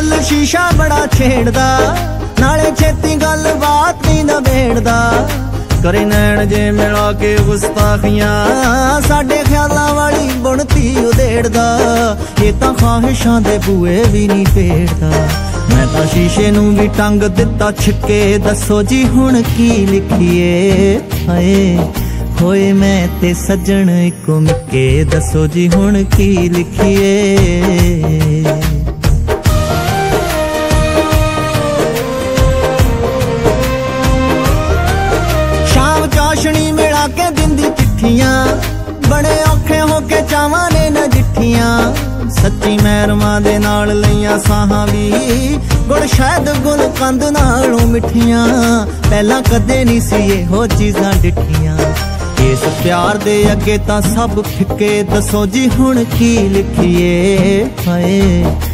दिल शीशा बड़ा छेड़दा, नाले छेती गल बात नहीं नबेड़दा। करे नैन जे मिला के गुस्ताखियां, साडे ख्यालां वाली बुनती उधेड़दा। ये तां ख्वाहिशां दे बूए भी नहीं पेड़दा। मैं तां शीशे नूं भी टंग दिता छिके, दसो जी हुण की लिखिए। हाय होए मैं ते सज्जन इको मिके, दसो जी हुण की लिखिए। शाम चाशनी मिला के दिंदी चिट्ठियां, बड़े औखे होके चावां ने नजिठियां। सच्ची मैरमां दे नाल लईयां साहां भी, गुड़ शायद गुल कंद नालों मिठियां। पहला कदे नहीं सी इहो चीजां डिठियां। इस प्यार दे अगे तां सब फिके, दसो जी हुण की लिखिए। हाय